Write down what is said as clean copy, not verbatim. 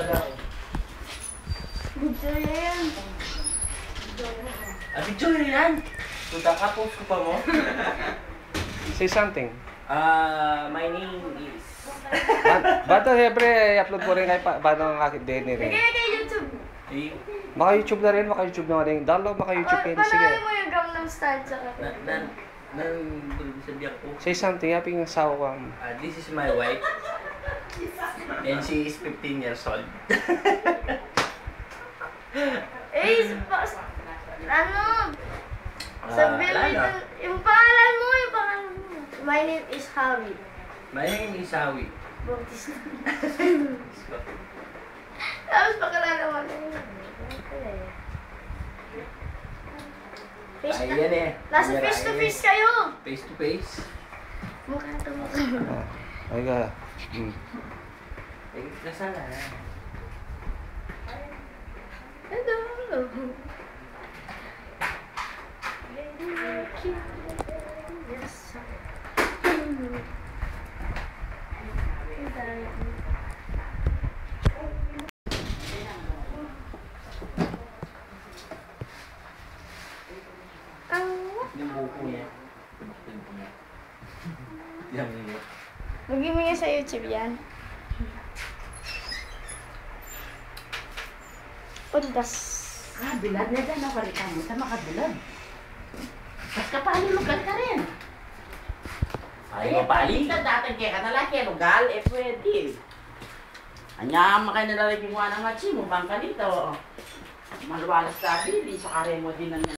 ako. Video yan. Video yan! Punta ka, post ko pa mo. Say something. My name is... Bato, siyempre, i-upload ko rin kay paano ang aking DNA rin. Bigay kay YouTube. Maka YouTube na rin, maka YouTube na rin. Download maka YouTube rin. Sige. Panoorin mo yung Gangnam Style tsaka. Sabi ako. Say something, happy ng asawa ko. This is my wife. And she is 15 years old. Ano? Sabihin mo yung pangalan mo, My name is Hawie. My name is hawie. Buntis na. Tapos pakilala mo na yun. Ayan eh. Nasa face to face kayo. Face to face. Mukha to mukha. Ay ka. Nasaan na? Hello. Yes. Yung buko niya. Yan niya. Mag-imingi sa YouTube yan. Pundas. Bilad na dyan. Nakalitan mo sa makabilad. Mas kapali lugal ka rin. Ay, mapali? Sa dati kaya ka nalaki, lugal, pwede. Anya, makay nalalagay mo nga ng matsi mo, bangka dito. Maluwalas ka, bili, sa kare mo din ang